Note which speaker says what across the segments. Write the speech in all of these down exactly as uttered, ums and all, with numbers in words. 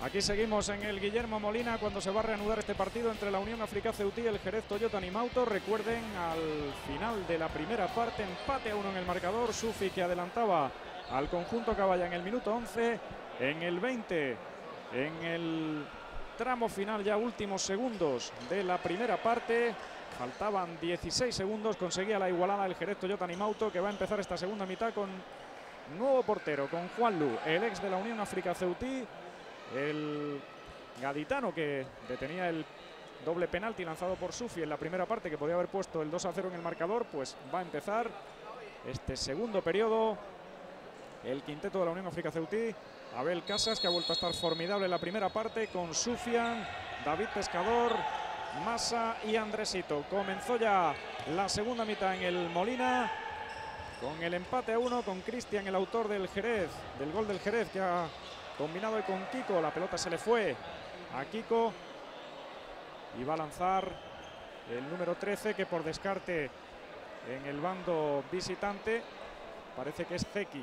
Speaker 1: Aquí seguimos en el Guillermo Molina cuando se va a reanudar este partido entre la Unión África Ceutí y el Jerez Toyota Nimauto. Recuerden, al final de la primera parte, empate a uno en el marcador. Sufi, que adelantaba al conjunto Caballa en el minuto once, en el veinte, en el tramo final, ya últimos segundos de la primera parte. Faltaban dieciséis segundos, conseguía la igualada el Jerez Toyota Nimauto, que va a empezar esta segunda mitad con nuevo portero, con Juanlu, el ex de la Unión África Ceutí. El gaditano que detenía el doble penalti lanzado por Sufi en la primera parte, que podía haber puesto el dos a cero en el marcador, pues va a empezar este segundo periodo el quinteto de la Unión África Ceutí. Abel Casas, que ha vuelto a estar formidable en la primera parte, con Sufian, David Pescador, Massa y Andresito. Comenzó ya la segunda mitad en el Molina, con el empate a uno, con Cristian, el autor del Jerez, del gol del Jerez, que ha combinado con Kiko. La pelota se le fue a Kiko y va a lanzar el número trece, que por descarte en el bando visitante parece que es Zeki,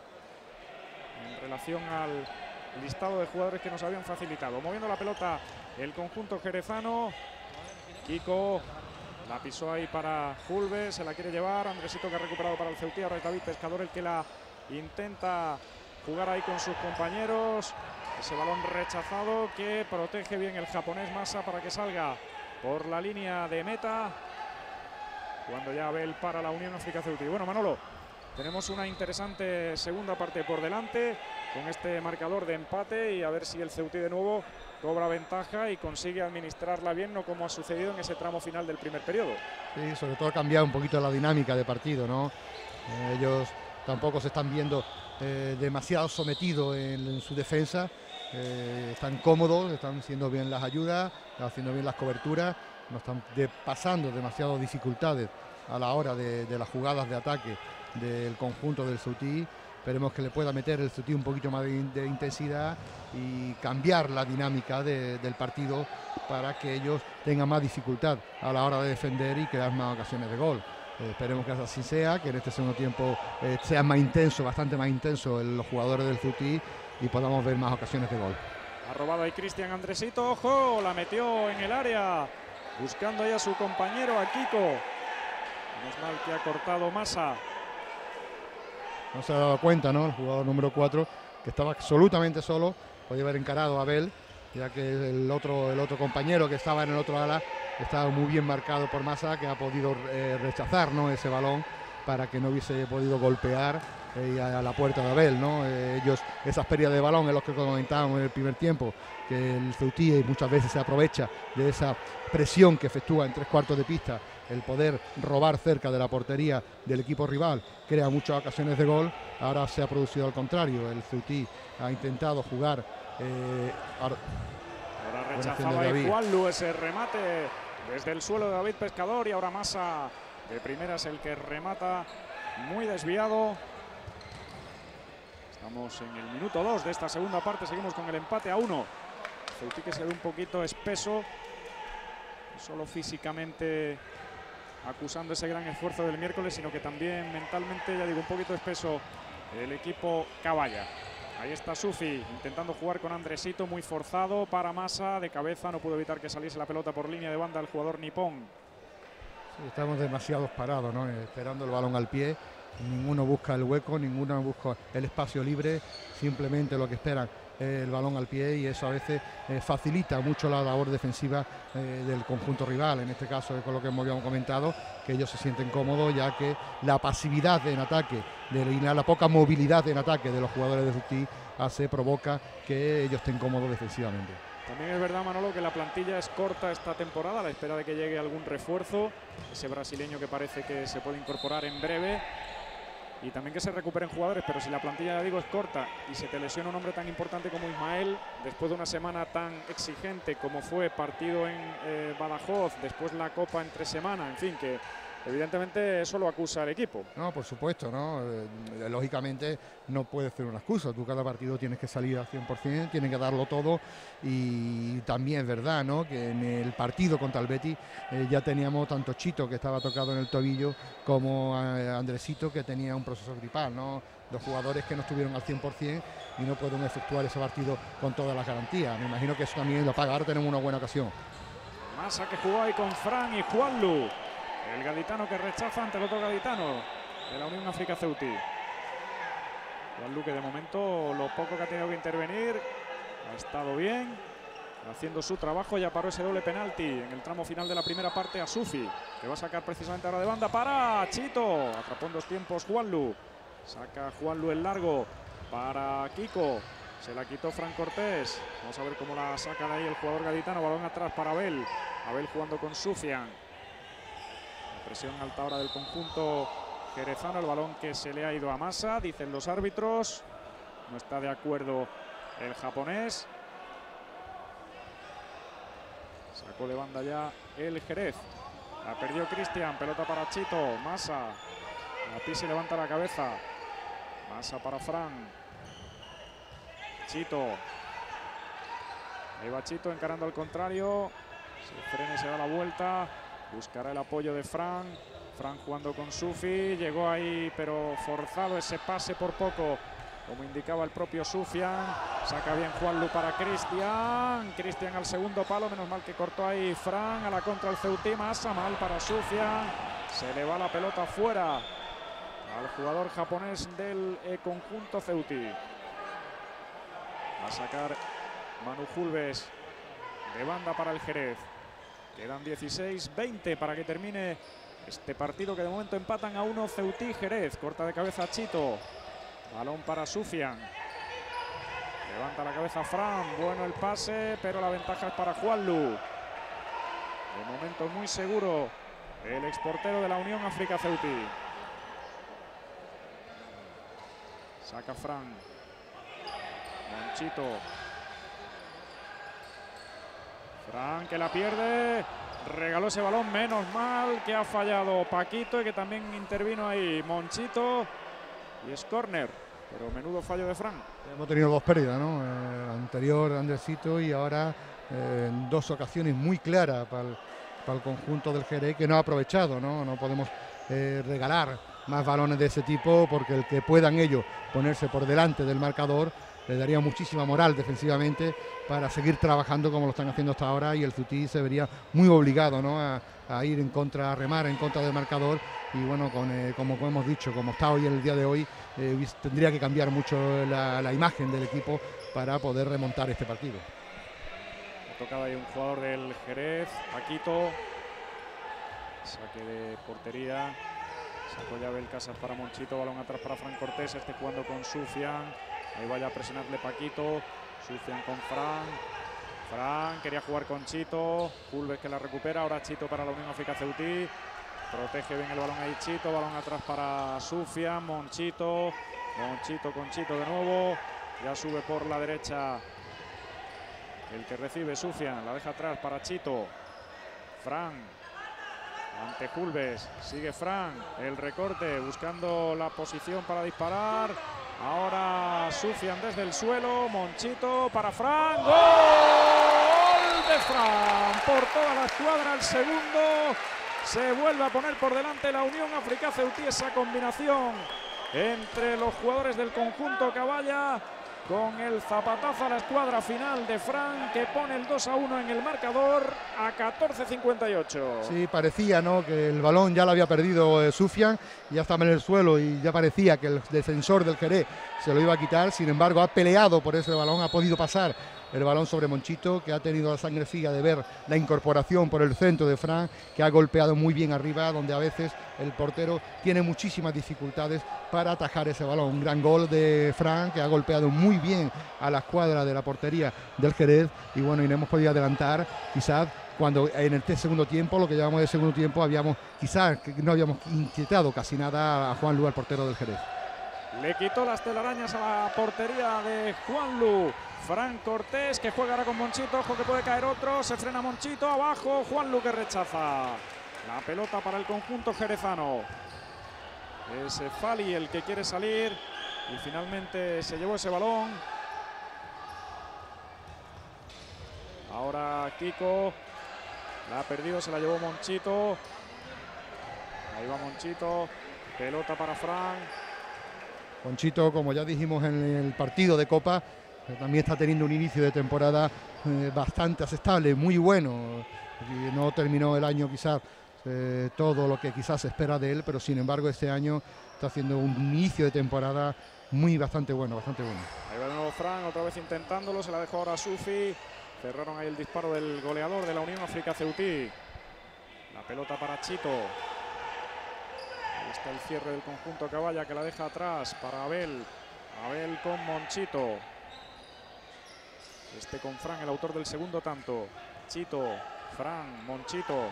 Speaker 1: en relación al listado de jugadores que nos habían facilitado. Moviendo la pelota el conjunto jerezano. Kiko la pisó ahí para Julves, se la quiere llevar. Andresito, que ha recuperado para el Ceutí. Ahora es David Pescador el que la intenta jugar ahí con sus compañeros. Ese balón rechazado que protege bien el japonés Massa para que salga por la línea de meta, cuando ya Abel para la Unión África Ceutí. Bueno, Manolo, tenemos una interesante segunda parte por delante con este marcador de empate, y a ver si el Ceutí de nuevo cobra ventaja y consigue administrarla bien, no como ha sucedido en ese tramo final del primer periodo. Sí, sobre todo ha cambiado un poquito la dinámica de partido, ¿no? Eh, ellos tampoco se están viendo eh, demasiado sometidos en, en su defensa. Eh, están cómodos, están haciendo bien las ayudas, están haciendo bien las coberturas, no están de, pasando demasiadas dificultades a la hora de, de las jugadas de ataque del conjunto del Ceutí. Esperemos que le pueda meter el Ceutí un poquito más de, de intensidad y cambiar la dinámica de, del partido para que ellos tengan más dificultad a la hora de defender y crear más ocasiones de gol. Eh, esperemos que así sea, que en este segundo tiempo eh, sea más intenso, bastante más intenso en los jugadores del Ceutí, y podamos ver más ocasiones de gol. Ha robado ahí Cristian Andresito, ojo, la metió en el área, buscando ahí a su compañero, a Kiko. Menos mal que ha cortado Massa. No se ha dado cuenta, ¿no? El jugador número cuatro, que estaba absolutamente solo, podía haber encarado a Abel, ya que el otro, el otro compañero que estaba en el otro ala estaba muy bien marcado por Massa, que ha podido eh, rechazar, ¿no?, ese balón para que no hubiese podido golpear eh, a la puerta de Abel, ¿no? Eh, ellos, esas pérdidas de balón es lo que comentábamos en el primer tiempo, que el Ceutí muchas veces se aprovecha de esa presión que efectúa en tres cuartos de pista, el poder robar cerca de la portería del equipo rival, crea muchas ocasiones de gol. Ahora se ha producido al contrario, el Ceutí ha intentado jugar. Eh, ahora, ahora rechazaba ahí Juanlu ese remate desde el suelo de David Pescador, y ahora Massa de primera es el que remata, muy desviado. Estamos en el minuto dos de esta segunda parte, seguimos con el empate a uno. Ceutí que se ve un poquito espeso, solo físicamente acusando ese gran esfuerzo del miércoles, sino que también mentalmente, ya digo, un poquito espeso el equipo Caballa. Ahí está Sufi intentando jugar con Andresito, muy forzado para Massa, de cabeza, no pudo evitar que saliese la pelota por línea de banda el jugador nipón. Sí, estamos demasiado parados, ¿no?, esperando el balón al pie. Ninguno busca el hueco, ninguno busca el espacio libre, simplemente lo que esperan es el balón al pie, y eso a veces eh, facilita mucho la labor defensiva eh, del conjunto rival. En este caso, con lo que hemos comentado, que ellos se sienten cómodos, ya que la pasividad en ataque de, y la, la poca movilidad en ataque de los jugadores de Ceutí hace, provoca que ellos estén cómodos defensivamente. También es verdad, Manolo, que la plantilla es corta esta temporada, a la espera de que llegue algún refuerzo, ese brasileño que parece que se puede incorporar en breve, y también que se recuperen jugadores. Pero si la plantilla, ya digo, es corta y se te lesiona un hombre tan importante como Ismael, después de una semana tan exigente como fue partido en eh, Badajoz, después la Copa entre semana, en fin, que evidentemente eso lo acusa al equipo. No, por supuesto, ¿no? Eh, lógicamente no puede ser una excusa. Tú cada partido tienes que salir al cien por cien, tienes que darlo todo, y también es verdad, ¿no?, que en el partido contra el Betis eh, ya teníamos tanto Chito, que estaba tocado en el tobillo, como eh, Andresito, que tenía un proceso gripal, ¿no?
Speaker 2: dos jugadores que no estuvieron al cien por cien y no pueden efectuar ese partido con todas las garantías. Me imagino que eso también lo paga. Ahora tenemos una buena ocasión.
Speaker 1: Massa, que jugó ahí con Fran y Juanlu, el gaditano que rechaza ante el otro gaditano de la Unión África Ceutí. Juanlu, que de momento lo poco que ha tenido que intervenir ha estado bien, haciendo su trabajo. Ya paró ese doble penalti en el tramo final de la primera parte a Sufi, que va a sacar precisamente ahora de banda para Chito. Atrapó en dos tiempos Juanlu. Saca Juanlu el largo para Kiko. Se la quitó Fran Cortés. Vamos a ver cómo la saca de ahí el jugador gaditano. Balón atrás para Abel. Abel jugando con Sufian. La presión alta ahora del conjunto jerezano. El balón que se le ha ido a Massa, dicen los árbitros. No está de acuerdo el japonés. Sacó de banda ya el Jerez. La perdió Cristian. Pelota para Chito. Massa. A Pisi levanta la cabeza. Massa para Fran. Chito. Ahí va Chito encarando al contrario. Se frena y se da la vuelta. Buscará el apoyo de Fran. Fran jugando con Sufi. Llegó ahí pero forzado ese pase por poco, como indicaba el propio Sufian. Saca bien Juanlu para Cristian. Cristian al segundo palo. Menos mal que cortó ahí Fran. A la contra el Ceutí. Massa mal para Sufian. Se le va la pelota fuera al jugador japonés del eh, conjunto Ceutí. Va a sacar Manu Julves de banda para el Jerez. Quedan dieciséis veinte para que termine este partido, que de momento empatan a uno Ceutí Jerez. Corta de cabeza Chito. Balón para Sufian. Levanta la cabeza Fran. Bueno el pase, pero la ventaja es para Juanlu. De momento muy seguro el exportero de la Unión África Ceutí. Saca Fran. Monchito. Fran, que la pierde. Regaló ese balón, menos mal que ha fallado Paquito y que también intervino ahí Monchito. Y es córner, pero menudo fallo de Fran.
Speaker 2: Hemos tenido dos pérdidas, ¿no? El anterior Andresito y ahora eh, en dos ocasiones muy claras para el, para el conjunto del Jerez, que no ha aprovechado, ¿no? No podemos eh, regalar más balones de ese tipo, porque el que puedan ellos ponerse por delante del marcador le daría muchísima moral defensivamente para seguir trabajando como lo están haciendo hasta ahora, y el Ceutí se vería muy obligado, ¿no? a, a ir en contra, a remar en contra del marcador, y bueno, con, eh, como hemos dicho, como está hoy en el día de hoy, eh, tendría que cambiar mucho la, la imagen del equipo para poder remontar este partido.
Speaker 1: Ha tocado ahí un jugador del Jerez, Paquito. Saque de portería. Sacó ya Abel Casas para Monchito. Balón atrás para Fran Cortés. Este jugando con Sufian. Ahí vaya a presionarle Paquito. Sufian con Fran. Fran quería jugar con Chito. Julves que la recupera. Ahora Chito para la Unión África Ceutí. Protege bien el balón ahí Chito. Balón atrás para Sufian. Monchito. Monchito con Chito de nuevo. Ya sube por la derecha el que recibe Sufian. La deja atrás para Chito. Fran. Ante Julves. Sigue Fran. El recorte. Buscando la posición para disparar. Ahora Sufian desde el suelo. Monchito para Fran. ¡Gol de Fran! Por toda la escuadra el segundo. Se vuelve a poner por delante la Unión África Ceutí. Esa combinación entre los jugadores del conjunto Caballa, con el zapatazo a la escuadra final de Fran, que pone el dos a uno en el marcador a catorce cincuenta y ocho.
Speaker 2: Sí, parecía, ¿no?, que el balón ya lo había perdido eh, Sufian, ya estaba en el suelo y ya parecía que el defensor del Jerez se lo iba a quitar. Sin embargo, ha peleado por ese balón, ha podido pasar el balón sobre Monchito, que ha tenido la sangre fría de ver la incorporación por el centro de Fran, que ha golpeado muy bien arriba, donde a veces el portero tiene muchísimas dificultades para atajar ese balón. Un gran gol de Fran, que ha golpeado muy bien a la escuadra de la portería del Jerez, y bueno, y no hemos podido adelantar quizás cuando en el segundo tiempo, lo que llamamos de segundo tiempo, habíamos quizás no habíamos inquietado casi nada a Juanlu, el portero del Jerez.
Speaker 1: Le quitó las telarañas a la portería de Juanlu. Fran Cortés, que juega ahora con Monchito. Ojo que puede caer otro. Se frena Monchito. Abajo Juanlu, que rechaza la pelota para el conjunto jerezano. Es Fali el que quiere salir y finalmente se llevó ese balón. Ahora Kiko la ha perdido, se la llevó Monchito. Ahí va Monchito. Pelota para Fran.
Speaker 2: Monchito, como ya dijimos en el partido de Copa, eh, también está teniendo un inicio de temporada eh, bastante aceptable, muy bueno. Y no terminó el año quizás eh, todo lo que quizás se espera de él, pero sin embargo este año está haciendo un inicio de temporada muy bastante bueno, bastante bueno.
Speaker 1: Ahí va de nuevo Fran, otra vez intentándolo, se la dejó ahora a Sufi. Cerraron ahí el disparo del goleador de la Unión África Ceutí. La pelota para Chito. Ahí está el cierre del conjunto Caballa, que la deja atrás para Abel. Abel con Monchito. Este con Fran, el autor del segundo tanto. Chito, Fran, Monchito.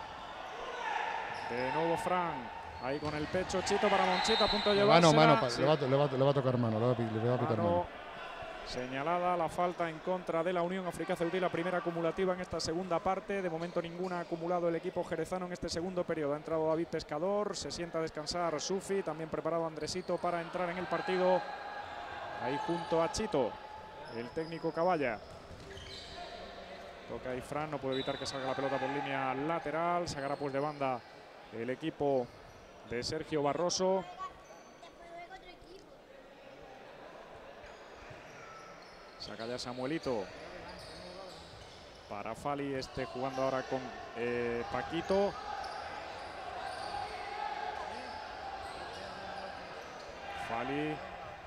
Speaker 1: De nuevo Fran. Ahí con el pecho, Chito para Monchito, a punto de llevársela.
Speaker 2: Mano, mano,
Speaker 1: sí.
Speaker 2: le, va, le, va, le va a tocar mano, le va, le va a pitar
Speaker 1: mano.
Speaker 2: mano.
Speaker 1: Señalada la falta en contra de la Unión África Ceutí, la primera acumulativa en esta segunda parte. De momento ninguna ha acumulado el equipo jerezano en este segundo periodo. Ha entrado David Pescador, se sienta a descansar Sufi, también preparado Andresito para entrar en el partido. Ahí junto a Chito, el técnico Caballa. Toca ahí Fran, no puede evitar que salga la pelota por línea lateral. Sacará pues de banda el equipo de Sergio Barroso. Saca ya Samuelito para Fali, este jugando ahora con eh, Paquito. Fali.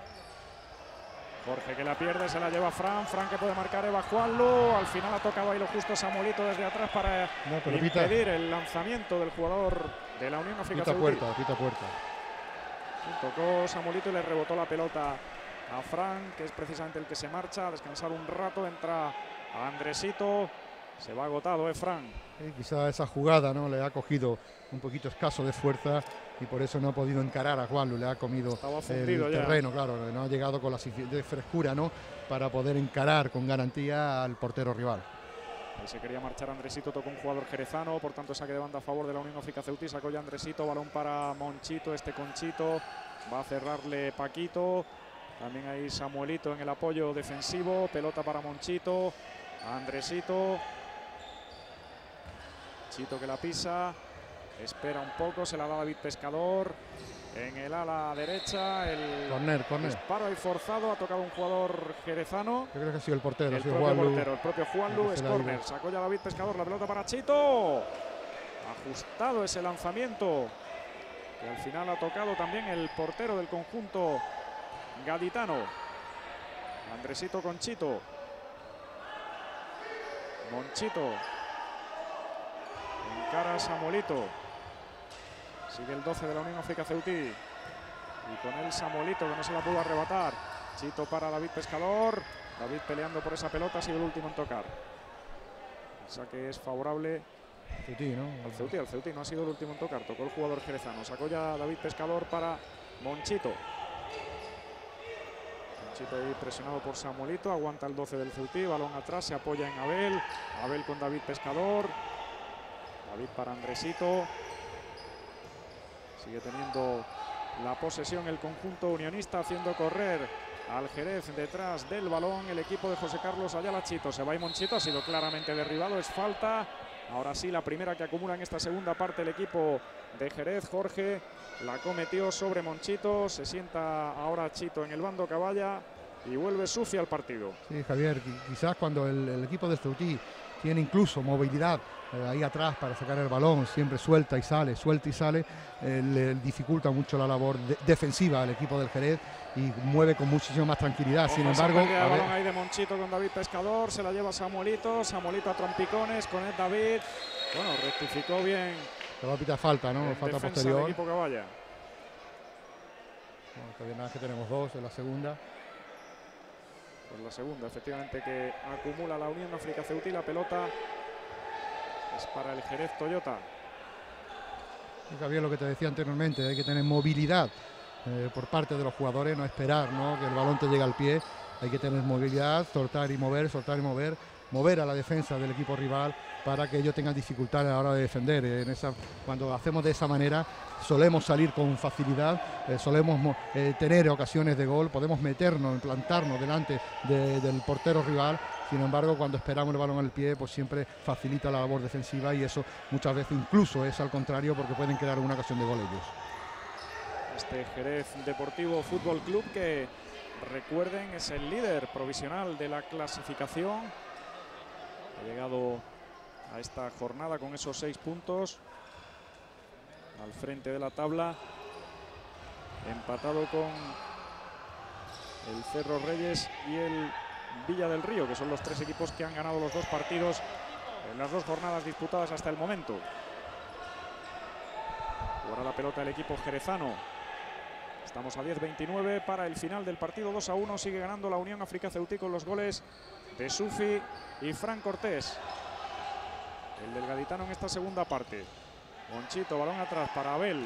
Speaker 1: Jorge que la pierde, se la lleva Fran. Fran que puede marcar, Eva Juanlu. Al final ha tocado ahí lo justo Samuelito desde atrás para no, impedir pita. el lanzamiento del jugador de la Unión África Ceutí.
Speaker 2: Pita puerta, pita puerta.
Speaker 1: Tocó Samuelito y le rebotó la pelota a Fran, que es precisamente el que se marcha a descansar un rato. Entra a Andresito, se va agotado, ¿eh, Fran?
Speaker 2: Sí, quizá esa jugada no le ha cogido un poquito escaso de fuerza y por eso no ha podido encarar a Juanlu, le ha comido el ya. terreno, claro, no ha llegado con la suficiente frescura, ¿no?, para poder encarar con garantía al portero rival.
Speaker 1: Ahí se quería marchar Andresito, tocó un jugador jerezano, por tanto saque de banda a favor de la Unión África Ceutí. Sacó ya Andresito, balón para Monchito, este Conchito, va a cerrarle Paquito. También ahí Samuelito en el apoyo defensivo. Pelota para Monchito. Andresito. Chito que la pisa. Espera un poco. Se la da David Pescador. En el ala derecha. El
Speaker 2: corner, corner.
Speaker 1: disparo ahí forzado. Ha tocado un jugador jerezano.
Speaker 2: Yo creo que ha sido el portero.
Speaker 1: El propio Juanlu. portero. El propio Juanlu. Es corner. Sacó ya David Pescador. La pelota para Chito. Ajustado ese lanzamiento. Y al final ha tocado también el portero del conjunto gaditano. Andresito con Chito. Monchito. Encara a Samuelito. Sigue el doce de la Unión África Ceutí. Y con él Samuelito, que no se la pudo arrebatar. Chito para David Pescador. David peleando por esa pelota, ha sido el último en tocar. El saque es favorable
Speaker 2: Ceutí, ¿no?
Speaker 1: al Ceutí. Al Ceutí no ha sido el último en tocar. Tocó el jugador jerezano. Sacó ya David Pescador para Monchito. Monchito ahí presionado por Samuelito. Aguanta el doce del Ceutí. Balón atrás. Se apoya en Abel. Abel con David Pescador. David para Andresito. Sigue teniendo la posesión el conjunto unionista, haciendo correr al Jerez detrás del balón el equipo de José Carlos Ayala. Chito se va y Monchito ha sido claramente derribado. Es falta. Ahora sí, la primera que acumula en esta segunda parte el equipo de Jerez. Jorge la cometió sobre Monchito. Se sienta ahora Chito en el bando Caballa y vuelve Sufi al partido.
Speaker 2: Sí, Javier, quizás cuando el, el equipo de Ceutí tiene incluso movilidad eh, ahí atrás para sacar el balón, siempre suelta y sale, suelta y sale, eh, le dificulta mucho la labor de, defensiva al equipo del Jerez y mueve con muchísima más tranquilidad. Ojo, sin embargo,
Speaker 1: el balón ahí de Monchito con David Pescador, se la lleva Samuelito, Samuelito a trompicones con el David. Bueno, rectificó bien.
Speaker 2: Le va a pitar falta, ¿no? Falta posterior.
Speaker 1: Del equipo Caballa.
Speaker 2: Bueno, todavía nada, que tenemos dos en la segunda.
Speaker 1: Pues la segunda, efectivamente, que acumula la Unión África Ceutí. La pelota es para el Jerez Toyota.
Speaker 2: Y Javier, lo que te decía anteriormente, hay que tener movilidad eh, por parte de los jugadores, no esperar, ¿no?, que el balón te llegue al pie. Hay que tener movilidad, soltar y mover, soltar y mover, mover a la defensa del equipo rival para que ellos tengan dificultad a la hora de defender. En esa, cuando hacemos de esa manera, solemos salir con facilidad, eh, solemos eh, tener ocasiones de gol, podemos meternos, plantarnos delante de, del portero rival. Sin embargo, cuando esperamos el balón al pie, pues siempre facilita la labor defensiva y eso muchas veces incluso es al contrario, porque pueden crear una ocasión de gol ellos.
Speaker 1: este Jerez Deportivo Fútbol Club, que recuerden es el líder provisional de la clasificación. Ha llegado a esta jornada con esos seis puntos al frente de la tabla, empatado con el Cerro Reyes y el Villa del Río, que son los tres equipos que han ganado los dos partidos en las dos jornadas disputadas hasta el momento. Jugará la pelota el equipo jerezano. Estamos a diez veintinueve para el final del partido. Dos a uno sigue ganando la Unión África Ceutí con los goles de Sufi y Fran Cortés, el del gaditano en esta segunda parte. Monchito, balón atrás para Abel.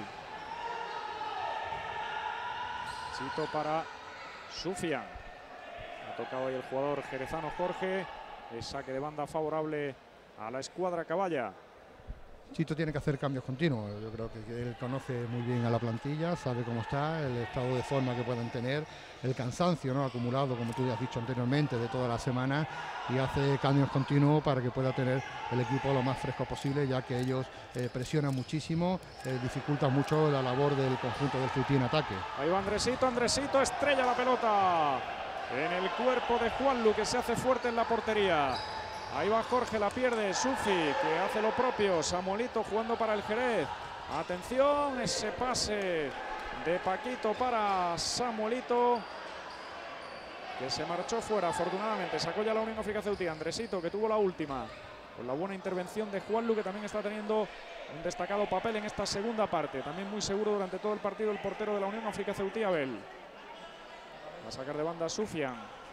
Speaker 1: Chito para Sufian. Ha tocado ahí el jugador jerezano Jorge. El saque de banda favorable a la escuadra caballa.
Speaker 2: Chito tiene que hacer cambios continuos. Yo creo que él conoce muy bien a la plantilla, sabe cómo está, el estado de forma que pueden tener, el cansancio, ¿no?, acumulado, como tú ya has dicho anteriormente, de toda la semana, y hace cambios continuos para que pueda tener el equipo lo más fresco posible, ya que ellos eh, presionan muchísimo, eh, dificultan mucho la labor del conjunto del Ceutí en ataque.
Speaker 1: Ahí va Andresito, Andresito estrella la pelota en el cuerpo de Juanlu, que se hace fuerte en la portería. Ahí va Jorge, la pierde. Sufi, que hace lo propio. Samuelito jugando para el Jerez. Atención, ese pase de Paquito para Samuelito, que se marchó fuera, afortunadamente. Sacó ya la Unión África Ceutí. Andresito, que tuvo la última, con la buena intervención de Juanlu, que también está teniendo un destacado papel en esta segunda parte. También muy seguro durante todo el partido el portero de la Unión África Ceutí, Abel. Va a sacar de banda Sufian.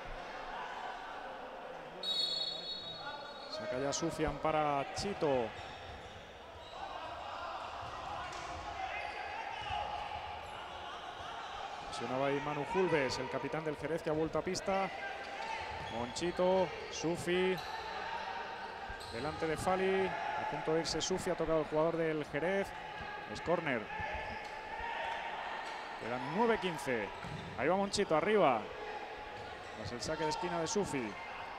Speaker 1: Saca ya Sufian para Chito. Presionaba ahí Manu Julves, el capitán del Jerez, que ha vuelto a pista. Monchito, Sufi. Delante de Fali. A punto de irse Sufi, ha tocado el jugador del Jerez. Es córner. Quedan nueve quince. Ahí va Monchito arriba. Tras el saque de esquina de Sufi.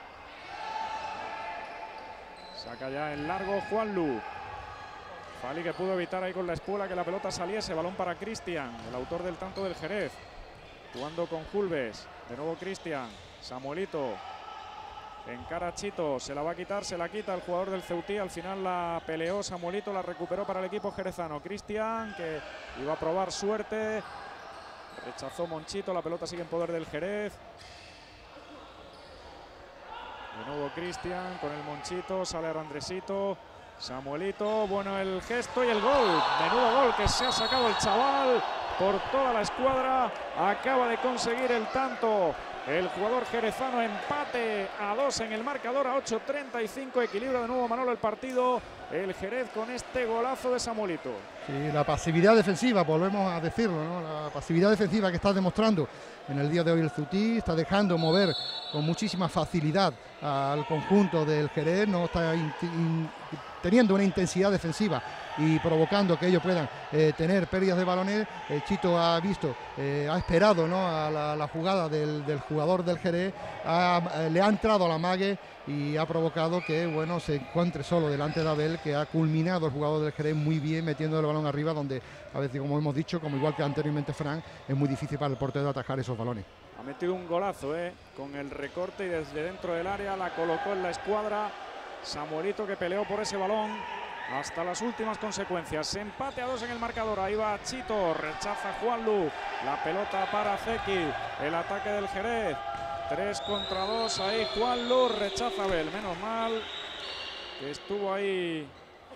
Speaker 1: Saca ya en largo Juanlu. Fali, que pudo evitar ahí con la espula que la pelota saliese. Balón para Cristian, el autor del tanto del Jerez. Jugando con Julves. De nuevo Cristian. Samuelito. Encara Chito. Se la va a quitar, se la quita el jugador del Ceutí. Al final la peleó Samuelito, la recuperó para el equipo jerezano. Cristian, que iba a probar suerte. Rechazó Monchito. La pelota sigue en poder del Jerez. De nuevo Cristian con el Monchito, sale ahora Andresito, Samuelito, bueno el gesto y el gol, menudo gol que se ha sacado el chaval por toda la escuadra, acaba de conseguir el tanto el jugador jerezano, empate a dos en el marcador a ocho treinta y cinco, equilibra de nuevo Manolo el partido, el Jerez con este golazo de Samuelito.
Speaker 2: Sí, la pasividad defensiva, volvemos a decirlo, ¿no?, la pasividad defensiva que está demostrando en el día de hoy el Ceutí, está dejando mover con muchísima facilidad al conjunto del Jerez, no está in, in, teniendo una intensidad defensiva y provocando que ellos puedan eh, tener pérdidas de balones. eh, Chito ha visto, eh, ha esperado, ¿no?, a la, la jugada del, del jugador del Jerez, ha, eh, le ha entrado a la mague y ha provocado que, bueno, se encuentre solo delante de Abel, que ha culminado el jugador del Jerez muy bien metiendo el balón arriba, donde a veces, como hemos dicho, como igual que anteriormente Fran, es muy difícil para el portero atajar esos balones.
Speaker 1: Ha metido un golazo, eh, con el recorte y desde dentro del área la colocó en la escuadra. Samuelito, que peleó por ese balón hasta las últimas consecuencias. Empate a dos en el marcador. Ahí va Chito, rechaza Juanlu, la pelota para Zeki, el ataque del Jerez. tres contra dos, ahí Juanlu, rechaza Abel. Menos mal que estuvo ahí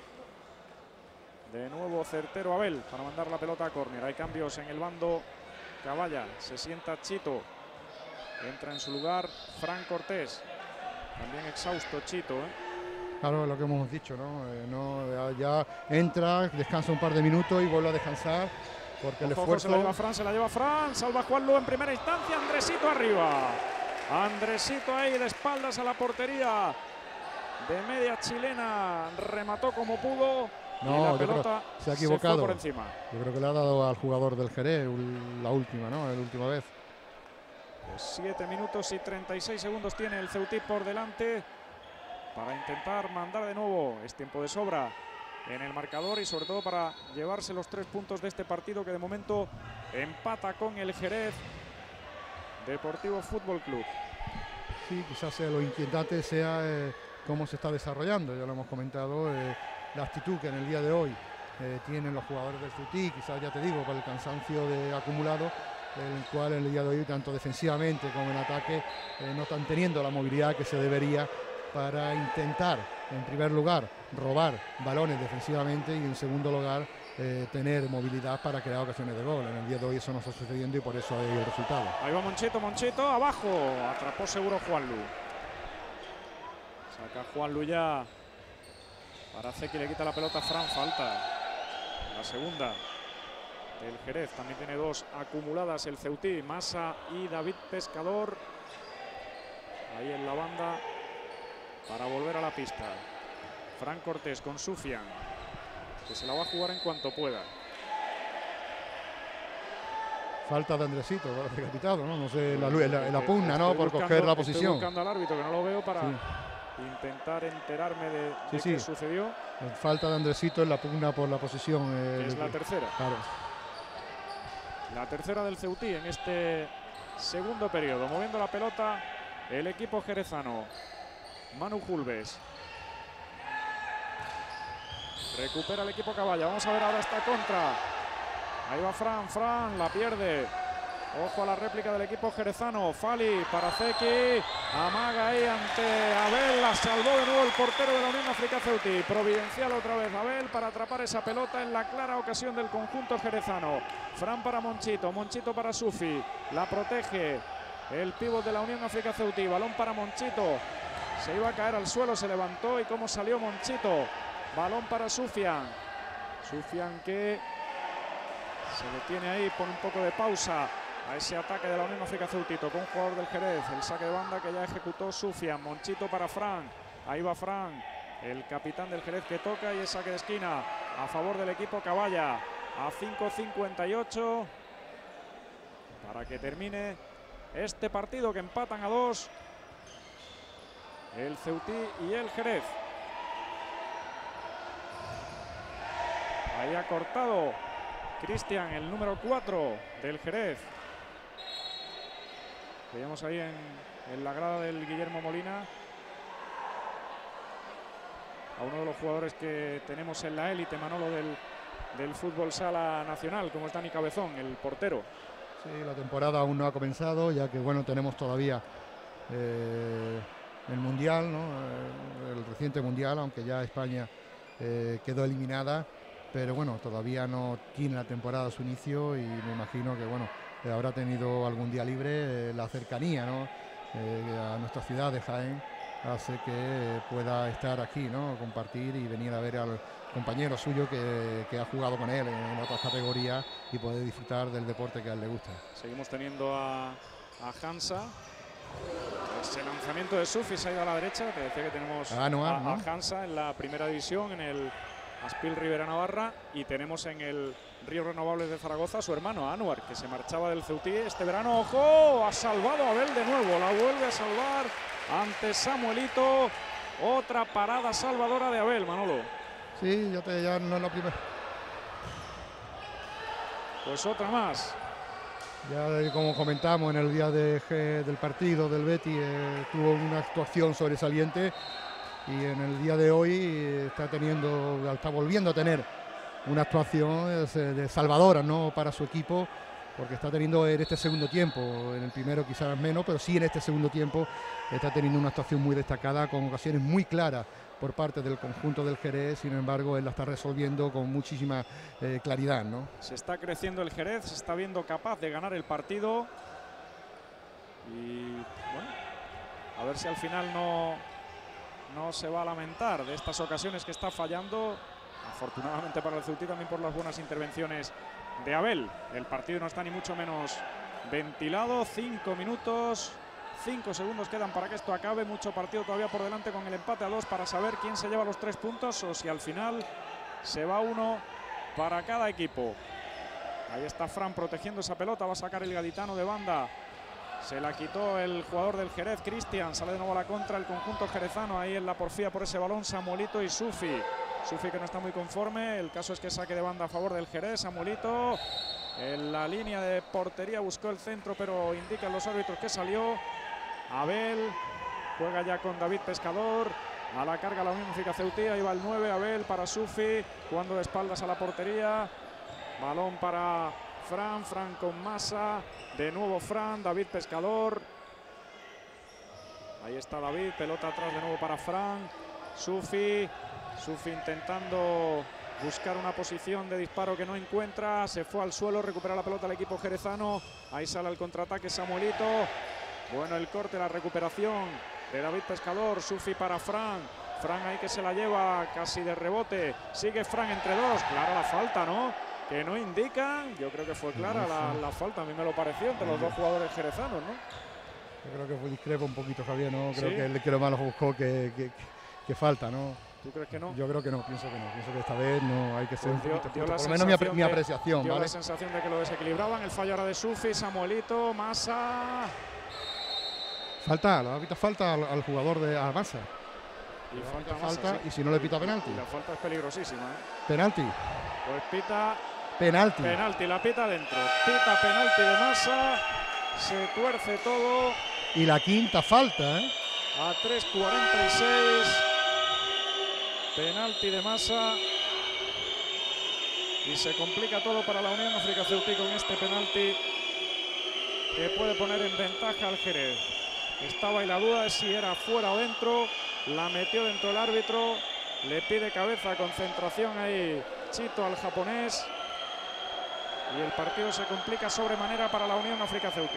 Speaker 1: de nuevo certero Abel para mandar la pelota a córner. Hay cambios en el bando caballa. Se sienta Chito, entra en su lugar Fran Cortés. También exhausto Chito, ¿eh?
Speaker 2: Claro, lo que hemos dicho, ¿no? Eh, no ya, ya entra, descansa un par de minutos y vuelve a descansar, porque el esfuerzo...
Speaker 1: Se la lleva Fran, se la lleva Fran, salva Juanlu en primera instancia, Andresito arriba. Andresito ahí de espaldas a la portería de media chilena, remató como pudo.
Speaker 2: No,
Speaker 1: y la
Speaker 2: yo
Speaker 1: pelota
Speaker 2: creo, se ha equivocado.
Speaker 1: Se fue por encima.
Speaker 2: Yo creo que le ha dado al jugador del Jerez la última, ¿no? La última vez.
Speaker 1: Pues siete minutos y treinta y seis segundos tiene el Ceutí por delante para intentar mandar de nuevo. Es tiempo de sobra en el marcador y sobre todo para llevarse los tres puntos de este partido que de momento empata con el Jerez Deportivo Fútbol Club.
Speaker 2: Sí, quizás sea lo inquietante sea eh, cómo se está desarrollando, ya lo hemos comentado, eh, la actitud que en el día de hoy eh, tienen los jugadores del Ceutí, quizás ya te digo, por el cansancio de acumulado, el cual en el día de hoy, tanto defensivamente como en ataque, eh, no están teniendo la movilidad que se debería para intentar, en primer lugar, robar balones defensivamente y en segundo lugar, eh, tener movilidad para crear ocasiones de gol. En el día de hoy eso no está sucediendo y por eso hay el resultado.
Speaker 1: Ahí va Monchito, Monchito, abajo, atrapó seguro Juanlu. Saca Juanlu ya para Zeki, le quita la pelota a Fran, falta. La segunda del Jerez, también tiene dos acumuladas el Ceutí, Massa y David Pescador. Ahí en la banda para volver a la pista. Fran Cortés con Sufian, que se la va a jugar en cuanto pueda.
Speaker 2: Falta de Andresito, parece que ha pitado, ¿no? No sé, la, la, la pugna, ¿no? Por
Speaker 1: buscando,
Speaker 2: coger la posición.
Speaker 1: Estoy buscando al árbitro, que no lo veo, para
Speaker 2: sí.
Speaker 1: intentar enterarme de, de
Speaker 2: sí,
Speaker 1: qué
Speaker 2: sí.
Speaker 1: sucedió.
Speaker 2: Falta de Andresito en la pugna por la posición. Eh,
Speaker 1: es la tercera.
Speaker 2: Claro.
Speaker 1: La tercera del Ceutí en este segundo periodo. Moviendo la pelota el equipo jerezano. Manu Julves. Recupera el equipo Caballa. Vamos a ver ahora esta contra. Ahí va Fran, Fran la pierde. Ojo a la réplica del equipo jerezano. Fali para Zeki. Amaga ahí ante Abel. La salvó de nuevo el portero de la Unión Africa Ceutí. Providencial otra vez Abel para atrapar esa pelota en la clara ocasión del conjunto jerezano. Fran para Monchito. Monchito para Sufi. La protege el pívot de la Unión Africa Ceutí. Balón para Monchito. Se iba a caer al suelo. Se levantó y cómo salió Monchito. Balón para Sufian. Sufian que se detiene ahí. Pone un poco de pausa a ese ataque de la Unión Africa Ceutí. Con un jugador del Jerez, el saque de banda que ya ejecutó Sufian. Monchito para Fran, ahí va Fran, el capitán del Jerez que toca y es saque de esquina a favor del equipo Caballa. A cinco cincuenta y ocho para que termine este partido, que empatan a dos el Ceutí y el Jerez. Ahí ha cortado Cristian, el número cuatro del Jerez. Veíamos ahí en, en la grada del Guillermo Molina a uno de los jugadores que tenemos en la élite, Manolo, del, del fútbol sala nacional, como es Dani Cabezón, el portero.
Speaker 2: Sí, la temporada aún no ha comenzado, ya que bueno, tenemos todavía eh, el Mundial, ¿no? Eh, el reciente Mundial, aunque ya España eh, quedó eliminada, pero bueno, todavía no tiene la temporada a su inicio y me imagino que bueno, eh, habrá tenido algún día libre. Eh, la cercanía, ¿no? eh, a nuestra ciudad de Jaén hace que pueda estar aquí, ¿no? Compartir y venir a ver al compañero suyo que, que ha jugado con él en, en otras categorías y poder disfrutar del deporte que a él le gusta.
Speaker 1: Seguimos teniendo a, a Hansa. Ese lanzamiento de Sufi se ha ido a la derecha. Te decía que tenemos
Speaker 2: a, Anuar,
Speaker 1: a,
Speaker 2: ¿no?
Speaker 1: a Hansa en la primera división, en el Aspil Rivera Navarra, y tenemos en el Río Renovables de Zaragoza a su hermano Anuar, que se marchaba del Ceutí este verano. ¡Ojo! Ha salvado a Abel de nuevo, la vuelve a salvar ante Samuelito. Otra parada salvadora de Abel, Manolo.
Speaker 2: Sí, ya, te, ya no es la primera.
Speaker 1: Pues otra más.
Speaker 2: Ya como comentamos en el día de, del partido del Betis, eh, tuvo una actuación sobresaliente. Y en el día de hoy está teniendo, está volviendo a tener una actuación de salvadora, ¿no? Para su equipo, porque está teniendo en este segundo tiempo, en el primero quizás menos, pero sí en este segundo tiempo está teniendo una actuación muy destacada, con ocasiones muy claras por parte del conjunto del Jerez. Sin embargo, él la está resolviendo con muchísima eh, claridad, ¿no?
Speaker 1: Se está creciendo el Jerez, se está viendo capaz de ganar el partido y bueno, a ver si al final no no se va a lamentar de estas ocasiones que está fallando, afortunadamente para el Ceutí, también por las buenas intervenciones de Abel. El partido no está ni mucho menos ventilado. Cinco minutos, cinco segundos quedan para que esto acabe. Mucho partido todavía por delante, con el empate a dos para saber quién se lleva los tres puntos o si al final se va uno para cada equipo. Ahí está Fran protegiendo esa pelota, va a sacar el gaditano de banda. Se la quitó el jugador del Jerez, Cristian. Sale de nuevo a la contra el conjunto jerezano. Ahí en la porfía por ese balón, Samuelito y Sufi. Sufi que no está muy conforme. El caso es que saque de banda a favor del Jerez. Samuelito en la línea de portería buscó el centro, pero indican los árbitros que salió. Abel juega ya con David Pescador. A la carga la Unión Africaceutí. Ahí va el nueve, Abel para Sufi, jugando de espaldas a la portería. Balón para Fran, Fran con Masa. De nuevo Fran, David Pescador. Ahí está David, pelota atrás de nuevo para Fran. Sufi, Sufi intentando buscar una posición de disparo que no encuentra. Se fue al suelo, recupera la pelota el equipo jerezano. Ahí sale el contraataque Samuelito. Bueno, el corte, la recuperación de David Pescador. Sufi para Fran. Fran ahí que se la lleva casi de rebote. Sigue Fran entre dos. Clara la falta, ¿no? Que no indican. Yo creo que fue clara la, la falta. A mí me lo pareció entre los dos jugadores jerezanos, ¿no?
Speaker 2: Yo creo que fue discrepo un poquito, Javier, ¿no? Creo
Speaker 1: ¿Sí?
Speaker 2: que el que lo malo buscó que, que, que falta, ¿no?
Speaker 1: ¿Tú crees que no?
Speaker 2: Yo creo que no, pienso que no. Pienso que esta vez no hay que ser
Speaker 1: Pues dio,
Speaker 2: un poquito
Speaker 1: dio
Speaker 2: justo.
Speaker 1: la
Speaker 2: Por lo menos mi, apre, mi
Speaker 1: de,
Speaker 2: apreciación,
Speaker 1: dio
Speaker 2: ¿vale?
Speaker 1: la sensación de que lo desequilibraban. El fallo ahora de Sufi, Samuelito, Masa.
Speaker 2: Falta, la pita falta al, al jugador de a Masa.
Speaker 1: Y
Speaker 2: Le
Speaker 1: falta,
Speaker 2: pita
Speaker 1: Masa,
Speaker 2: falta,
Speaker 1: sí.
Speaker 2: y si no le pita penalti.
Speaker 1: Y la falta es peligrosísima, ¿eh?
Speaker 2: Penalti.
Speaker 1: Pues pita
Speaker 2: Penalti.
Speaker 1: penalti, la pita dentro. Pita penalti de Masa. Se tuerce todo.
Speaker 2: Y la quinta falta, ¿eh?
Speaker 1: A tres cuarenta y seis. Penalti de Masa. Y se complica todo para la Unión Africaceutí con este penalti que puede poner en ventaja al Jerez. Estaba ahí la duda de si era fuera o dentro. La metió dentro el árbitro. Le pide cabeza, concentración ahí Chito al japonés. Y el partido se complica sobremanera para la Unión Africaceutí.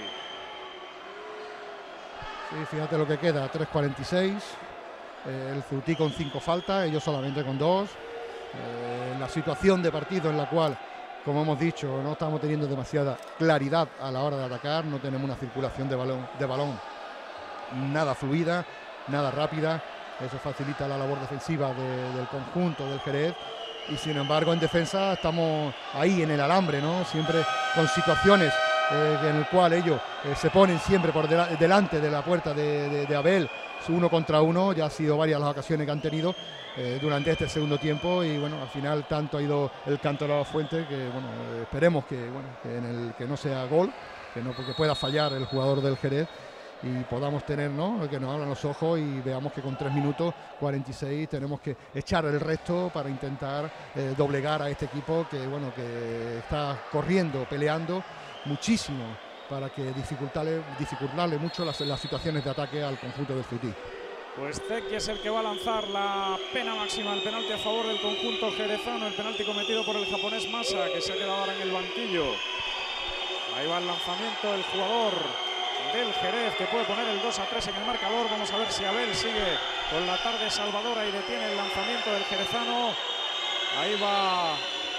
Speaker 2: Sí, fíjate lo que queda, tres cuarenta y seis. Eh, el Ceutí con cinco faltas, ellos solamente con dos. Eh, la situación de partido en la cual, como hemos dicho, no estamos teniendo demasiada claridad a la hora de atacar. No tenemos una circulación de balón, de balón nada fluida, nada rápida. Eso facilita la labor defensiva de, del conjunto del Jerez. Y sin embargo en defensa estamos ahí en el alambre, ¿no? Siempre con situaciones eh, en el cual ellos eh, se ponen siempre por dela delante de la puerta de, de, de Abel, uno contra uno. Ya ha sido varias las ocasiones que han tenido eh, durante este segundo tiempo, y bueno, al final tanto ha ido el canto a la fuente que bueno, eh, esperemos que, bueno, que, en el, que no sea gol, que no porque pueda fallar el jugador del Jerez, y podamos tener, ¿no?, que nos abran los ojos y veamos que con tres minutos cuarenta y seis tenemos que echar el resto para intentar eh, doblegar a este equipo que, bueno, que está corriendo, peleando muchísimo para que dificultarle, dificultarle mucho las, las situaciones de ataque al conjunto del Ceutí.
Speaker 1: Pues Zeki es el que va a lanzar la pena máxima, el penalti a favor del conjunto jerezano, el penalti cometido por el japonés Masa, que se ha quedado ahora en el banquillo. Ahí va el lanzamiento del jugador del Jerez, que puede poner el dos a tres en el marcador. Vamos a ver si Abel sigue con la tarde salvadora y detiene el lanzamiento del jerezano. Ahí va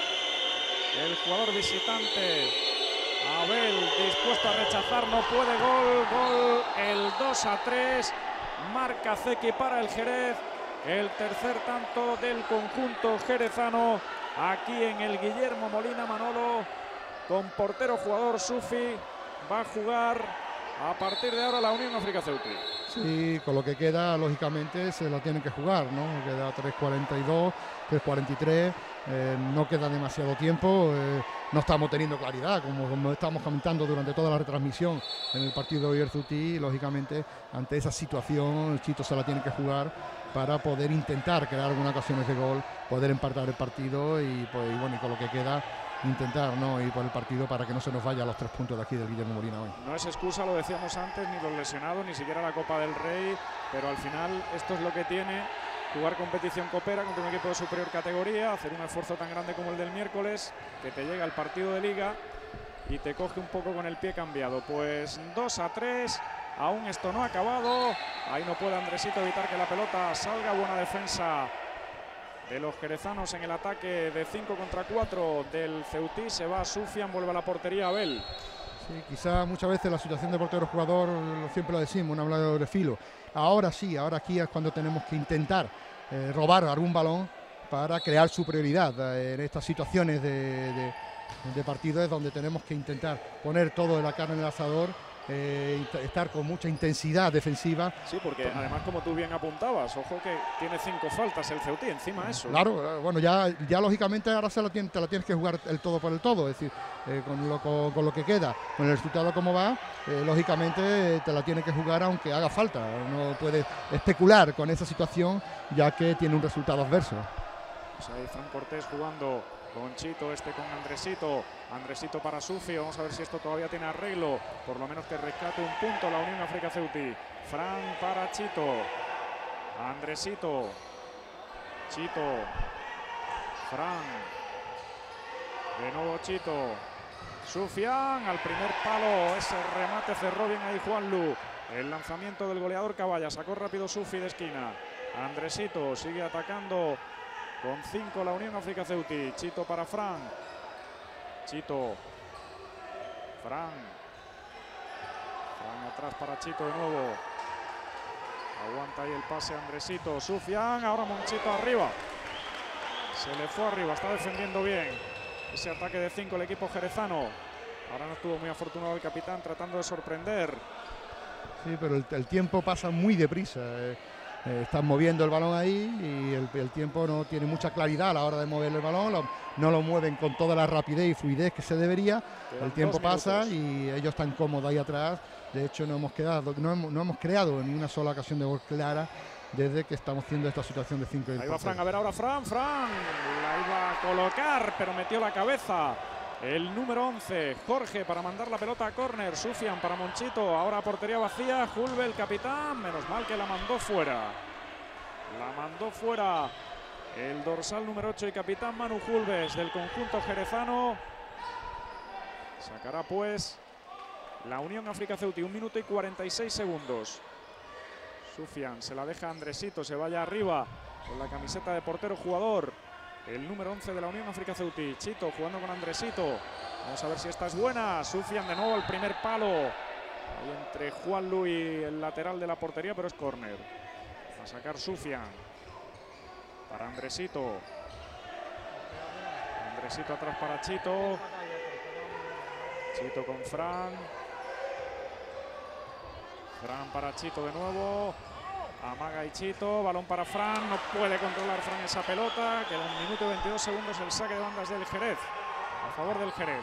Speaker 1: el jugador visitante, Abel, dispuesto a rechazar, no puede. Gol, gol, el dos a tres. Marca Zeki para el Jerez, el tercer tanto del conjunto jerezano aquí en el Guillermo Molina. Manolo, con portero jugador Sufi, va a jugar a partir de ahora la Unión Africaceutí.
Speaker 2: Sí, con lo que queda, lógicamente, se lo tienen que jugar, ¿no? Queda tres cuarenta y dos, tres cuarenta y tres, eh, no queda demasiado tiempo, eh, no estamos teniendo claridad, como, como estamos comentando durante toda la retransmisión en el partido de Ceutí. Lógicamente, ante esa situación, el Chito se la tiene que jugar para poder intentar crear algunas ocasiones de gol, poder empatar el partido y, pues, y bueno, y con lo que queda, intentar, ¿no?, ir por el partido para que no se nos vaya los tres puntos de aquí del Guillermo Molina hoy.
Speaker 1: No es excusa, lo decíamos antes, ni los lesionados, ni siquiera la Copa del Rey, pero al final esto es lo que tiene jugar competición copera contra un equipo de superior categoría, hacer un esfuerzo tan grande como el del miércoles, que te llega el partido de liga y te coge un poco con el pie cambiado. Pues dos a tres, aún esto no ha acabado, ahí no puede Andresito evitar que la pelota salga. Buena defensa de los jerezanos en el ataque de cinco contra cuatro del Ceutí. Se va Sufian, vuelve a la portería Abel.
Speaker 2: Sí, quizá muchas veces la situación de portero-jugador, siempre lo decimos, un hablador de filo. Ahora sí, ahora aquí es cuando tenemos que intentar eh, robar algún balón para crear superioridad eh, en estas situaciones de, de, de partido, es donde tenemos que intentar poner todo de la carne en el asador eh, estar con mucha intensidad defensiva.
Speaker 1: Sí, porque además, como tú bien apuntabas, ojo que tiene cinco faltas el Ceutí, encima eso.
Speaker 2: Claro, bueno, ya, ya lógicamente ahora se la tiene, te la tienes que jugar el todo por el todo, es decir, eh, con, lo, con, con lo que queda, con el resultado como va, eh, lógicamente eh, te la tienes que jugar aunque haga falta. No puedes especular con esa situación ya que tiene un resultado adverso.
Speaker 1: Pues ahí Fran Cortés jugando con Chito, este con Andresito. Andresito para Sufi. Vamos a ver si esto todavía tiene arreglo. Por lo menos que rescate un punto la Unión África Ceutí. Fran para Chito. Andresito. Chito. Fran. De nuevo Chito. Sufian al primer palo. Ese remate cerró bien ahí Juanlu. El lanzamiento del goleador Caballa. Sacó rápido Sufi de esquina. Andresito sigue atacando. Con cinco la Unión África Ceutí. Chito para Fran. Chito. Fran. Fran atrás para Chito de nuevo. Aguanta ahí el pase Andresito. Sufian. Ahora Monchito arriba. Se le fue arriba. Está defendiendo bien. Ese ataque de cinco el equipo jerezano. Ahora no estuvo muy afortunado el capitán tratando de sorprender.
Speaker 2: Sí, pero el, el tiempo pasa muy deprisa. Eh. Eh, están moviendo el balón ahí y el, el tiempo no tiene mucha claridad a la hora de mover el balón, lo, no lo mueven con toda la rapidez y fluidez que se debería. Quedan el tiempo pasa y ellos están cómodos ahí atrás. De hecho no hemos, quedado, no hemos, no hemos creado ni una sola ocasión de gol clara desde que estamos haciendo esta situación de cinco.
Speaker 1: Ahí va Fran, a ver ahora Fran, Fran, la iba a colocar pero metió la cabeza. El número once, Jorge, para mandar la pelota a córner. Sufian para Monchito, ahora portería vacía. Julve, el capitán, menos mal que la mandó fuera. La mandó fuera el dorsal número ocho y capitán Manu Julves del conjunto jerezano. Sacará pues la Unión África Ceutí, un minuto y cuarenta y seis segundos. Sufian se la deja a Andresito, se vaya arriba con la camiseta de portero jugador. El número once de la Unión África Ceutí. Chito jugando con Andresito. Vamos a ver si esta es buena. Sufian de nuevo el primer palo. Ahí entre Juanlu y el lateral de la portería, pero es córner. Va a sacar Sufian. Para Andresito. Andresito atrás para Chito. Chito con Fran. Fran para Chito de nuevo. Amaga y Chito, balón para Fran, no puede controlar Fran esa pelota, queda un minuto y veintidós segundos el saque de bandas del Jerez, a favor del Jerez.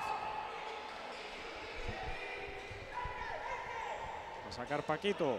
Speaker 1: Va a sacar Paquito.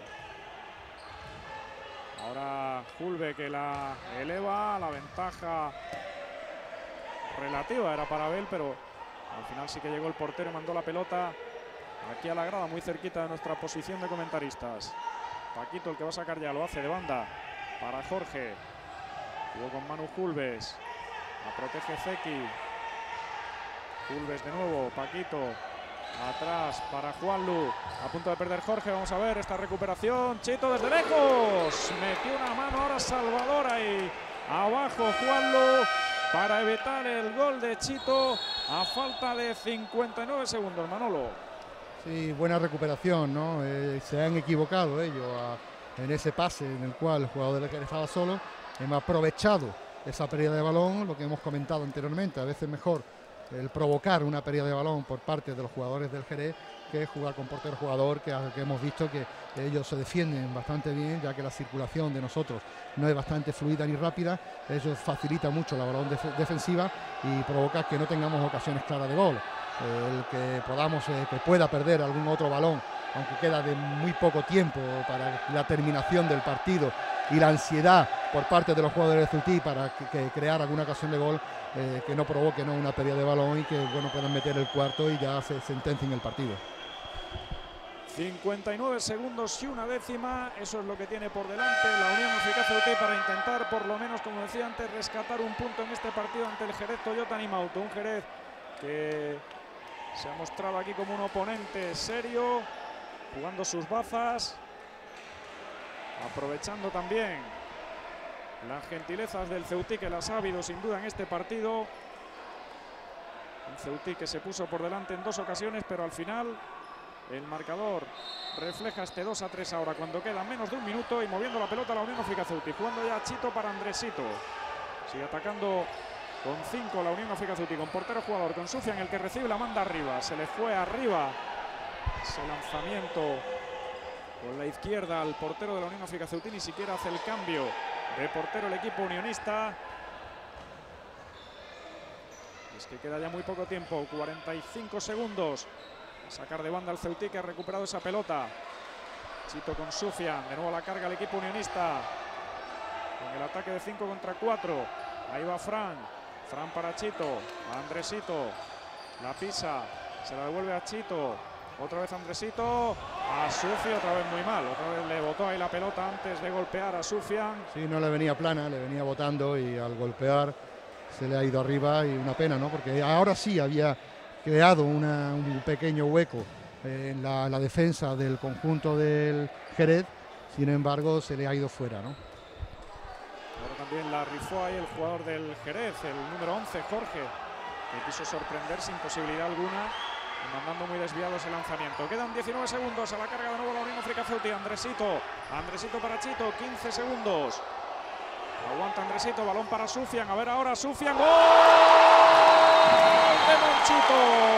Speaker 1: Ahora Julve que la eleva, la ventaja relativa era para Abel, pero al final sí que llegó el portero y mandó la pelota aquí a la grada, muy cerquita de nuestra posición de comentaristas. Paquito el que va a sacar ya, lo hace de banda para Jorge. Jugó con Manu Julves. La protege Zeki. Julves de nuevo, Paquito. Atrás para Juanlu. A punto de perder Jorge, vamos a ver esta recuperación. Chito desde lejos. Metió una mano ahora Salvador ahí. Abajo Juanlu para evitar el gol de Chito a falta de cincuenta y nueve segundos, Manolo.
Speaker 2: Sí, buena recuperación, ¿no? Eh, se han equivocado ellos a, en ese pase en el cual el jugador del Jerez estaba solo. Hemos aprovechado esa pérdida de balón, lo que hemos comentado anteriormente. A veces mejor el provocar una pérdida de balón por parte de los jugadores del Jerez que jugar con portero jugador, que, que hemos visto que ellos se defienden bastante bien, ya que la circulación de nosotros no es bastante fluida ni rápida. Eso facilita mucho la balón def defensiva y provoca que no tengamos ocasiones claras de gol. El que podamos, eh, que pueda perder algún otro balón, aunque queda de muy poco tiempo para la terminación del partido y la ansiedad por parte de los jugadores de Ceutí para que, que crear alguna ocasión de gol, eh, que no provoque, ¿no?, una pérdida de balón y que, bueno, puedan meter el cuarto y ya se sentencien el partido.
Speaker 1: cincuenta y nueve segundos y una décima, eso es lo que tiene por delante la Unión África Ceutí para intentar, por lo menos, como decía antes, rescatar un punto en este partido ante el Jerez Toyota Animauto. Un Jerez que se ha mostrado aquí como un oponente serio, jugando sus bazas, aprovechando también las gentilezas del Ceutí, que las ha habido sin duda en este partido. Un Ceutí que se puso por delante en dos ocasiones, pero al final el marcador refleja este dos a tres ahora, cuando queda menos de un minuto y moviendo la pelota la Unión África Ceutí. Jugando ya Chito para Andresito. Sigue atacando con cinco la Unión África Ceutí, con portero jugador, con Sufian el que recibe, la manda arriba. Se le fue arriba Ese lanzamiento con la izquierda al portero de la Unión África Ceutí, ni siquiera hace el cambio de portero el equipo unionista. Es que queda ya muy poco tiempo, cuarenta y cinco segundos. A sacar de banda al Ceutí, que ha recuperado esa pelota. Chito con Sufian, de nuevo la carga el equipo unionista. Con el ataque de cinco contra cuatro. Ahí va Fran. Fran para Chito. A Andresito. La pisa. Se la devuelve a Chito. Otra vez Andresito. A Sufi, otra vez muy mal. Otra vez le botó ahí la pelota antes de golpear a Sufian.
Speaker 2: Sí, no le venía plana, le venía botando y al golpear se le ha ido arriba, y una pena, ¿no? Porque ahora sí había creado una, un pequeño hueco en la, la defensa del conjunto del Jerez. Sin embargo, se le ha ido fuera, ¿no?
Speaker 1: Ahora también la rifó ahí el jugador del Jerez, el número once, Jorge, que quiso sorprender sin posibilidad alguna, mandando muy desviado ese lanzamiento. Quedan diecinueve segundos a la carga de nuevo la Unión África Ceutí. Andresito, Andresito para Chito, quince segundos. Aguanta Andresito, balón para Sufian. A ver ahora Sufian. ¡Gol de Monchito!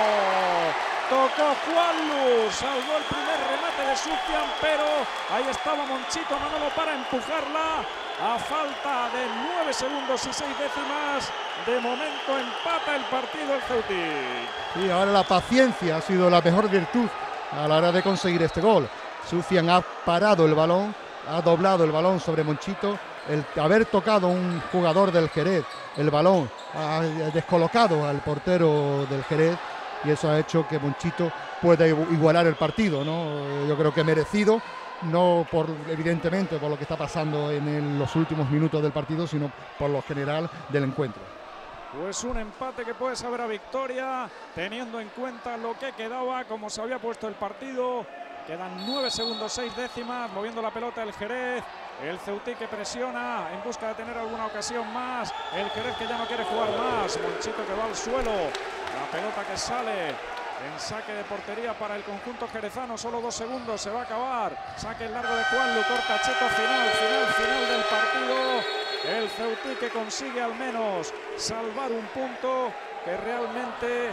Speaker 1: Tocó Juanlu, salvó el primer remate de Sufian, pero ahí estaba Monchito, Manolo, para empujarla. A falta de nueve segundos y seis décimas, de momento empata el partido el Ceutí.
Speaker 2: Sí, ahora la paciencia ha sido la mejor virtud a la hora de conseguir este gol. Sufian ha parado el balón, ha doblado el balón sobre Monchito. El haber tocado un jugador del Jerez el balón ha descolocado al portero del Jerez, y eso ha hecho que Monchito pueda igualar el partido, ¿no? Yo creo que merecido, no por evidentemente por lo que está pasando en el, los últimos minutos del partido, sino por lo general del encuentro.
Speaker 1: Pues un empate que puede saber a victoria, teniendo en cuenta lo que quedaba, como se había puesto el partido. Quedan nueve segundos, seis décimas, moviendo la pelota el Jerez. El Ceutí que presiona en busca de tener alguna ocasión más. El Jerez que ya no quiere jugar más. Monchito que va al suelo. La pelota que sale en saque de portería para el conjunto jerezano. Solo dos segundos, se va a acabar. Saque el largo de Juanlu, corta Chito, final, final, final del partido. El Ceutí que consigue al menos salvar un punto que realmente,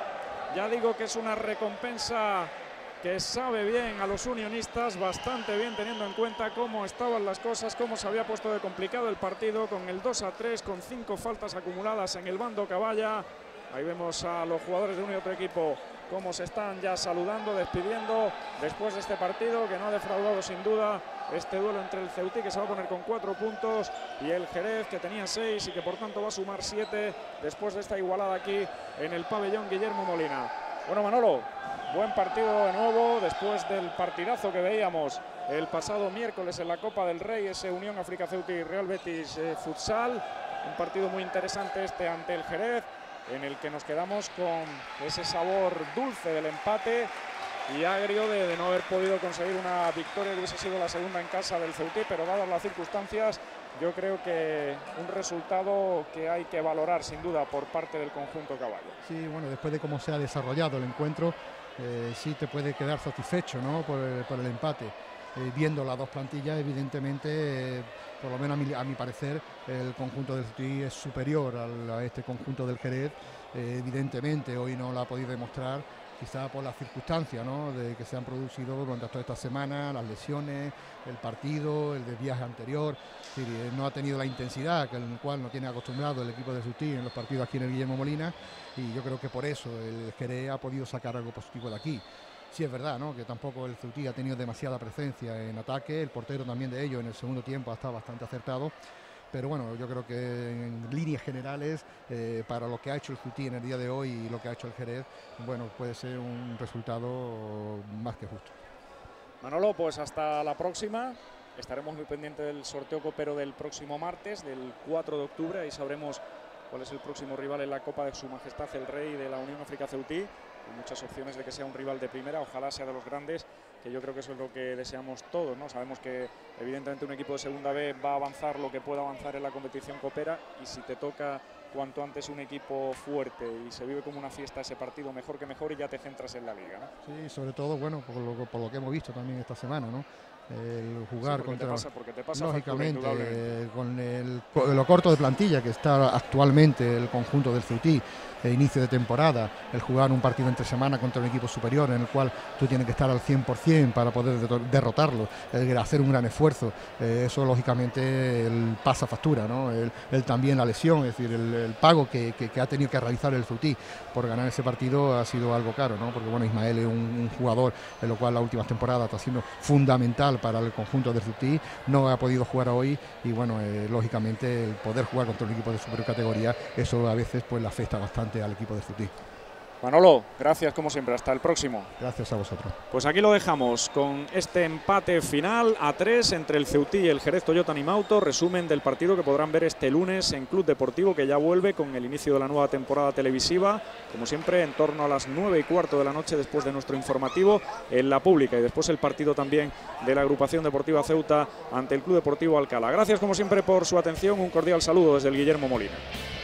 Speaker 1: ya digo que es una recompensa que sabe bien a los unionistas, bastante bien, teniendo en cuenta cómo estaban las cosas, cómo se había puesto de complicado el partido, con el dos a tres, con cinco faltas acumuladas en el bando caballa. Ahí vemos a los jugadores de uno y otro equipo cómo se están ya saludando, despidiendo después de este partido, que no ha defraudado sin duda este duelo entre el Ceutí, que se va a poner con cuatro puntos, y el Jerez, que tenía seis y que por tanto va a sumar siete después de esta igualada aquí en el pabellón Guillermo Molina. Bueno, Manolo, buen partido de nuevo después del partidazo que veíamos el pasado miércoles en la Copa del Rey, ese Unión África Ceutí Real Betis eh, Futsal. Un partido muy interesante este ante el Jerez, en el que nos quedamos con ese sabor dulce del empate y agrio de, de no haber podido conseguir una victoria que hubiese sido la segunda en casa del Ceutí, pero dadas las circunstancias, yo creo que un resultado que hay que valorar sin duda por parte del conjunto caballo.
Speaker 2: Sí, bueno, después de cómo se ha desarrollado el encuentro, eh, sí te puede quedar satisfecho, ¿no? por, el, por el empate. Eh, viendo las dos plantillas, evidentemente, eh, por lo menos a mi, a mi parecer, el conjunto del Ceutí es superior al, a este conjunto del Jerez. Eh, evidentemente, hoy no lo ha podido demostrar, quizá por las circunstancias, ¿no? de que se han producido durante toda esta semana, las lesiones, el partido, el de viaje anterior. Es decir, no ha tenido la intensidad que el cual no tiene acostumbrado el equipo de Ceutí en los partidos aquí en el Guillermo Molina, y yo creo que por eso el Jerez ha podido sacar algo positivo de aquí. Sí, es verdad, ¿no? que tampoco el Ceutí ha tenido demasiada presencia en ataque, el portero también de ellos en el segundo tiempo ha estado bastante acertado, pero bueno, yo creo que en líneas generales, eh, para lo que ha hecho el Ceutí en el día de hoy y lo que ha hecho el Jerez, bueno, puede ser un resultado más que justo.
Speaker 1: Manolo, pues hasta la próxima. Estaremos muy pendientes del sorteo copero del próximo martes, del cuatro de octubre, ahí sabremos cuál es el próximo rival en la Copa de Su Majestad el Rey de la Unión África Ceutí. Hay muchas opciones de que sea un rival de primera, ojalá sea de los grandes, que yo creo que eso es lo que deseamos todos, ¿no? Sabemos que evidentemente un equipo de segunda B va a avanzar lo que pueda avanzar en la competición copera, y si te toca cuanto antes un equipo fuerte y se vive como una fiesta ese partido, mejor que mejor, y ya te centras en la liga, ¿no?
Speaker 2: Sí, sobre todo, bueno, por lo, por lo que hemos visto también esta semana, ¿no? el jugar
Speaker 1: sí, porque
Speaker 2: contra,
Speaker 1: te pasa, porque te pasa
Speaker 2: lógicamente,
Speaker 1: factura,
Speaker 2: eh, con el, con lo corto de plantilla que está actualmente el conjunto del Ceutí, el inicio de temporada, el jugar un partido entre semana contra un equipo superior en el cual tú tienes que estar al cien por cien para poder de derrotarlo, el hacer un gran esfuerzo, eh, eso lógicamente el pasa factura, ¿no? El, el también la lesión, es decir, el, el pago que, que, que ha tenido que realizar el Ceutí por ganar ese partido ha sido algo caro, ¿no? Porque bueno, Ismael es un, un jugador en lo cual las últimas temporadas está siendo fundamental para el conjunto del Ceutí, no ha podido jugar hoy y bueno, eh, lógicamente el poder jugar contra un equipo de superior categoría, eso a veces pues le afecta bastante al equipo de Ceutí.
Speaker 1: Manolo, gracias como siempre, hasta el próximo.
Speaker 2: Gracias a vosotros.
Speaker 1: Pues aquí lo dejamos con este empate final a tres entre el Ceutí y el Jerez Toyota Animauto, resumen del partido que podrán ver este lunes en Club Deportivo, que ya vuelve con el inicio de la nueva temporada televisiva, como siempre en torno a las nueve y cuarto de la noche después de nuestro informativo en La Pública, y después el partido también de la agrupación deportiva Ceuta ante el Club Deportivo Alcalá. Gracias como siempre por su atención, un cordial saludo desde el Guillermo Molina.